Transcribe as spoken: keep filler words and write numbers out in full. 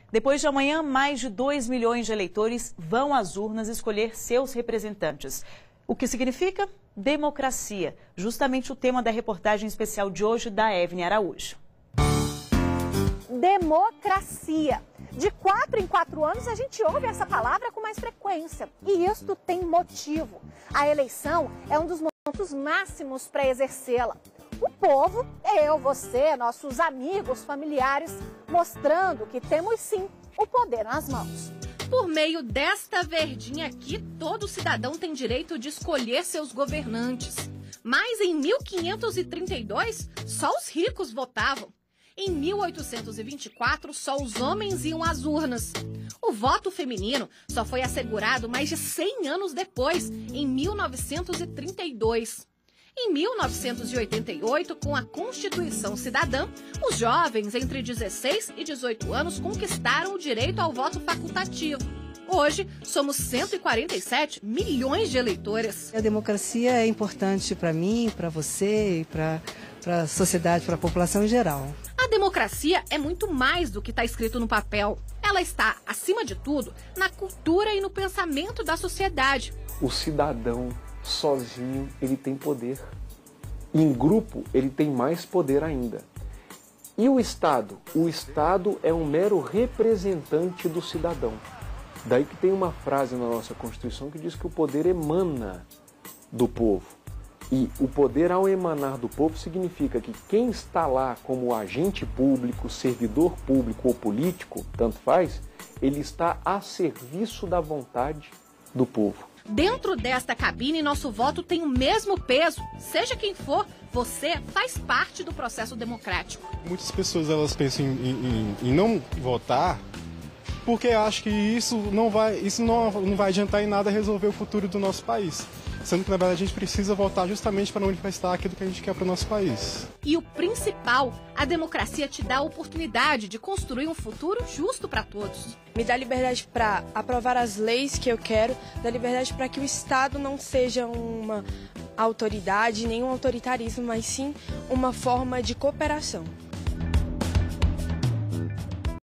Depois de amanhã, mais de dois milhões de eleitores vão às urnas escolher seus representantes. O que significa? Democracia. Justamente o tema da reportagem especial de hoje da Evne Araújo. Democracia. De quatro em quatro anos a gente ouve essa palavra com mais frequência. E isto tem motivo. A eleição é um dos momentos máximos para exercê-la. O povo, eu, você, nossos amigos, familiares, mostrando que temos sim o poder nas mãos. Por meio desta verdinha aqui, todo cidadão tem direito de escolher seus governantes. Mas em mil quinhentos e trinta e dois, só os ricos votavam. Em mil oitocentos e vinte e quatro, só os homens iam às urnas. O voto feminino só foi assegurado mais de cem anos depois, em mil novecentos e trinta e dois. Em mil novecentos e oitenta e oito, com a Constituição Cidadã, os jovens entre dezesseis e dezoito anos conquistaram o direito ao voto facultativo. Hoje, somos cento e quarenta e sete milhões de eleitores. A democracia é importante para mim, para você e para a sociedade, para a população em geral. A democracia é muito mais do que está escrito no papel. Ela está, acima de tudo, na cultura e no pensamento da sociedade. O cidadão, sozinho, ele tem poder. Em grupo, ele tem mais poder ainda. E o Estado? O Estado é um mero representante do cidadão. Daí que tem uma frase na nossa Constituição que diz que o poder emana do povo. E o poder, ao emanar do povo, significa que quem está lá como agente público, servidor público ou político, tanto faz, ele está a serviço da vontade do povo. Dentro desta cabine, nosso voto tem o mesmo peso. Seja quem for, você faz parte do processo democrático. Muitas pessoas elas pensam em, em, em não votar porque acham que isso não vai, isso não, não vai adiantar em nada resolver o futuro do nosso país. Sendo que, na verdade, a gente precisa votar justamente para manifestar aquilo que a gente quer para o nosso país. E o principal, a democracia te dá a oportunidade de construir um futuro justo para todos. Me dá liberdade para aprovar as leis que eu quero, dá liberdade para que o Estado não seja uma autoridade, nenhum autoritarismo, mas sim uma forma de cooperação.